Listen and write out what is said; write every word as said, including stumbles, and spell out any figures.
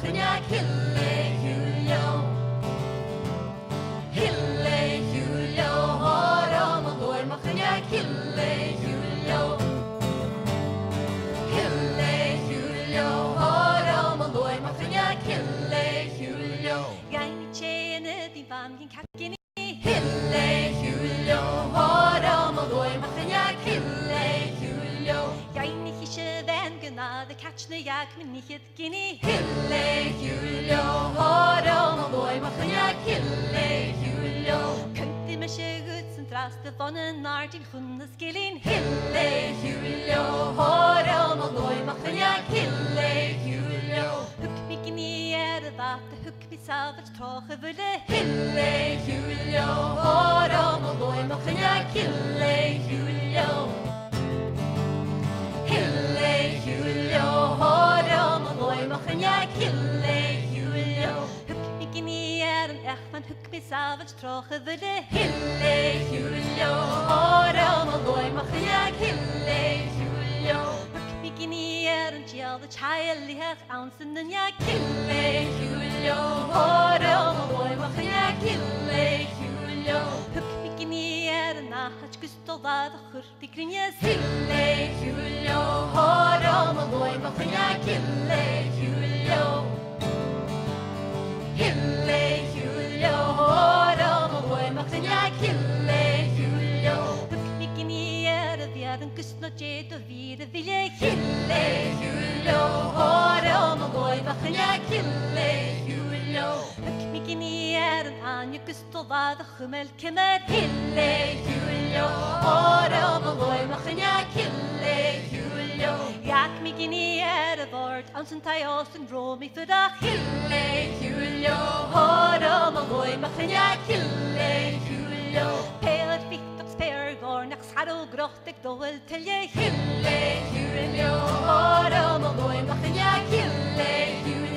machnia Hille Julio Hille Julio Horom og går machnia Hille Julio Hille Julio Horom og går machnia Hille Julio Jeg tjener din vangen kakken Hille Julio Horom og går machnia Hille Julio Jeg ikke vengen av det katsjene jeg men ikke gini Hille Julio Horom og går machnia Hille Julio Kønti med sjøgut som draste vonnen er til hundes gilin Hille Julio Horom og går machnia Hille Julio Hukk mig gini er det vate hukk mig savert tråge vulle Hille Julio Horom og går machnia Hille Julio Hille Julio Horom og går machnia Hille Julio Hukk mig gini er en ekman hukk mig savert tråge vulle Hille Julio Horom og går machnia Hille Julio Hukk mig gini er en gjelde tjeilig her ansen den jeg Hille Julio Horom og går machnia Hille Julio Hukk mig gini er en nahat gustol av hurtig grinjes Hille Julio Horom og går machnia Hille Julio Hille Julio Horom og går machnia Hille Julio Hukk mig gini er vi er en gust og jed og vire vilje Hille Julio Horom og går machnia Hille Julio Hukk mig gini er en anje gustol av hummel kemmer Hille Julio Horom og går machnia Hille Julio Jak mig gini er vart ansen tai osten romi fyrach Hille Julio Horom og går machnia Hille Julio Pelet vikt og sper går nak skado grocht ek doel til je Hille Julio Horom og går machnia Hille Julio